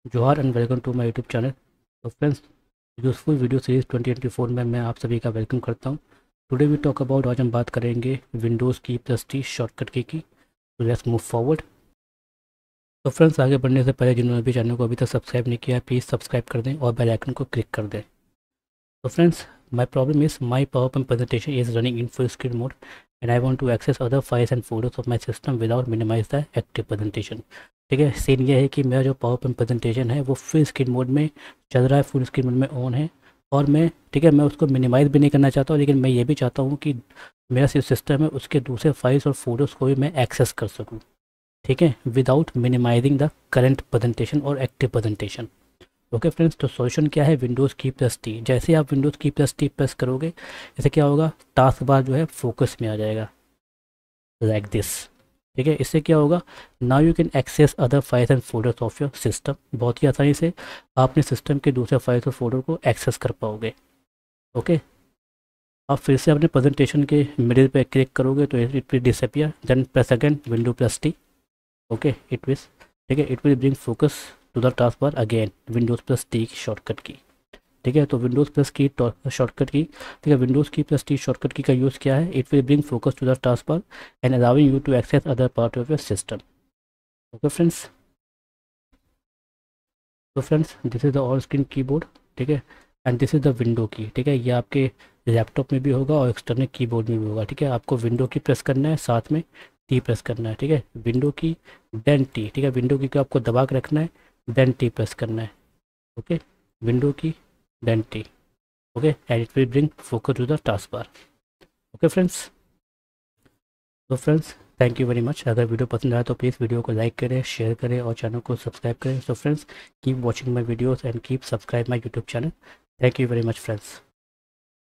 जोहार and welcome to my YouTube channel. तो friends, useful video series 2024 में मैं आप सभी का वेलकम करता हूं। टुडे वी टॉक अबाउट, आज हम बात करेंगे विंडोज़ की प्लस टी शॉर्टकट की। तो लेट्स मूव फॉरवर्ड। तो फ्रेंड्स, आगे बढ़ने से पहले जिन्होंने भी चैनल को अभी तक सब्सक्राइब नहीं किया है, प्लीज़ सब्सक्राइब कर दें और बेल आइकन को क्लिक कर दें। So friends, my problem is my PowerPoint presentation is running in full screen mode and I want to access other files and folders of my system without minimize the active presentation। ठीक है, scene ये है कि मेरा जो PowerPoint presentation है वो full screen mode में चल रहा है, फुल स्क्रीन मोड में ऑन है। और मैं, ठीक है, मैं उसको मिनिमाइज़ भी नहीं करना चाहता हूँ, लेकिन मैं ये भी चाहता हूँ कि मेरा सिस्टम है उसके दूसरे फाइल्स और फोल्डर्स को भी मैं एक्सेस कर सकूँ। ठीक है, without minimizing the current presentation और एक्टिव प्रेजेंटेशन। ओके फ्रेंड्स, तो सॉल्यूशन क्या है? विंडोज़ की प्लस टी। जैसे आप विंडोज़ की प्लस टी प्रेस करोगे, इससे क्या होगा, टास्क बार जो है फोकस में आ जाएगा, लाइक दिस। ठीक है, इससे क्या होगा, now you can access other files and folders of your system. बहुत ही आसानी से आप अपने सिस्टम के दूसरे फाइल्स और फोल्डर को एक्सेस कर पाओगे। ओके, आप फिर से अपने प्रेजेंटेशन के मिडिल पे क्लिक करोगे तो it will disappear, then press again window plus T. Okay, it will, ठीक है, it will bring focus to the task bar again, windows plus T की शॉर्टकट की। ठीक है, तो विंडोज़ प्लस की शॉर्टकट की, ठीक है, विंडोज़ की प्लस टी शॉर्टकट की का यूज़ क्या है? It will bring focus to the task bar and allowing you to access other part of your system. Okay friends, तो friends, this is the all screen keyboard. ठीक है, and this is the window key. ठीक है, ये आपके laptop में भी होगा और एक्सटर्नल कीबोर्ड में भी होगा। ठीक है, आपको विंडो की प्रेस करना है, साथ में टी प्रेस करना है। ठीक है, विंडो की देन टी। ठीक है, विंडो की को आपको दबा के रखना है, देन टी प्रेस करना है। Okay, window key then T. Okay, and it will bring focus to the task bar. Okay friends, तो friends, thank you very much. अगर वीडियो पसंद आया तो प्लीज़ वीडियो को लाइक करें, शेयर करें और चैनल को सब्सक्राइब करें। So friends, keep watching my videos and keep subscribe my YouTube channel. Thank you very much friends.